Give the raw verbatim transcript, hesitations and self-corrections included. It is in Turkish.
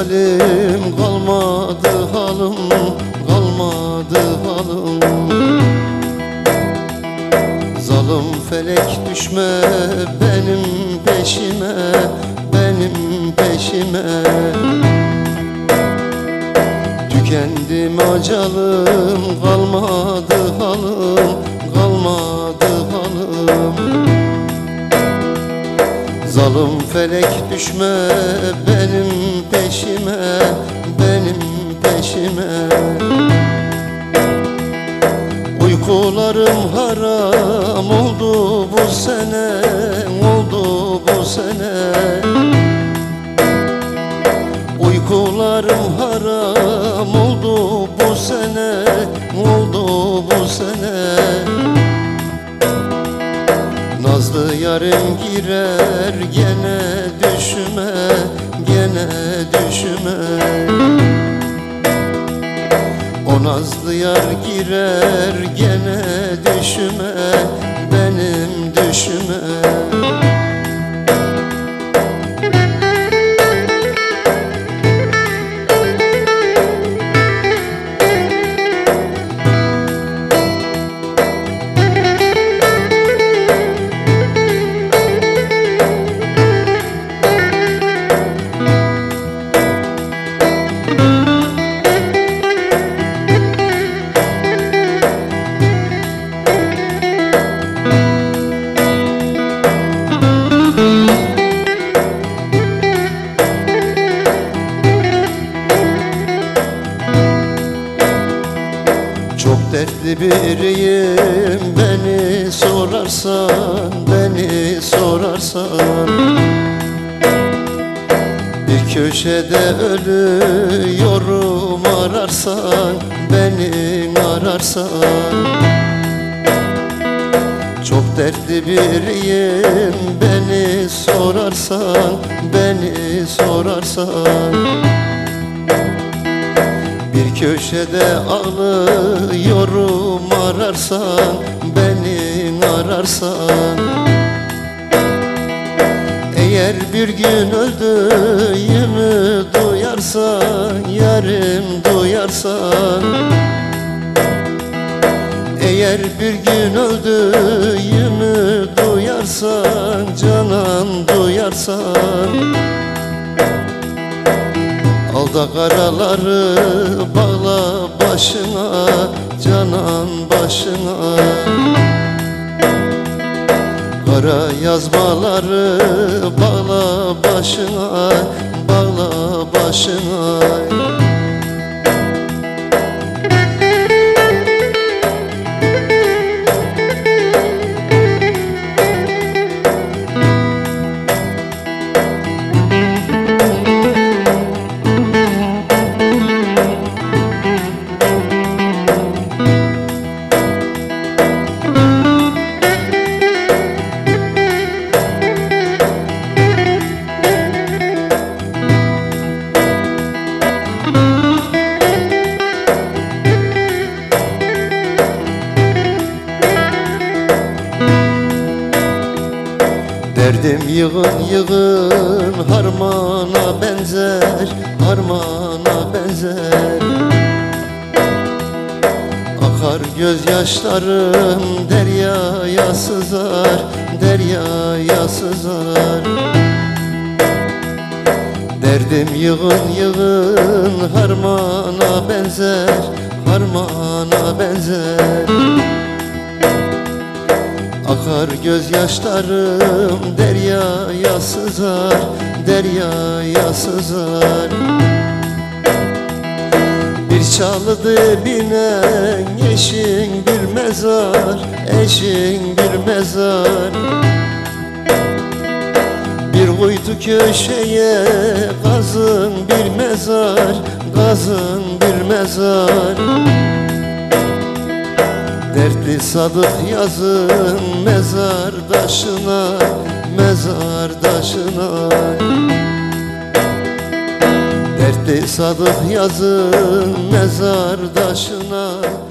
güzelim, kalmadı halım, kalmadı halım. Zalim felek düşme benim peşime, benim peşime. Tükendim acalım, kalmadı halım, kalmadı halım. Zalim felek düşme benim peşime, benim peşime. Uykularım haram oldu bu sene, oldu bu sene. Uykularım haram oldu bu sene, oldu bu sene. Nazlı yarım girer gene düşüme, gene düşüme. O nazlı yar girer gene düşüme, benim düşüme. Çok dertli biriyim, beni sorarsan, beni sorarsan. Bir köşede ölüyorum ararsan, beni ararsan. Çok dertli biriyim, beni sorarsan, beni sorarsan. Bir köşede ağlıyorum ararsan, beni ararsan. Eğer bir gün öldüğümü duyarsan, yarim duyarsan. Eğer bir gün öldüğümü duyarsan, canan duyarsan. Al da karaları bağla başına, canan başına. Kara yazmaları bağla başına, bağla başına. Derdim yığın yığın harmana benzer, harmana benzer. Akar gözyaşlarım deryaya sızar, deryaya sızar. Derdim yığın yığın harmana benzer, harmana benzer. Akar gözyaşlarım deryaya sızar, deryaya sızar. Bir çalıdı binen eşin bir mezar, eşin bir mezar. Bir kuytu köşeye kazın bir mezar, kazın bir mezar. Dertli sadık yazın mezar taşına, mezar taşına. Dertli sadık yazın mezar taşına.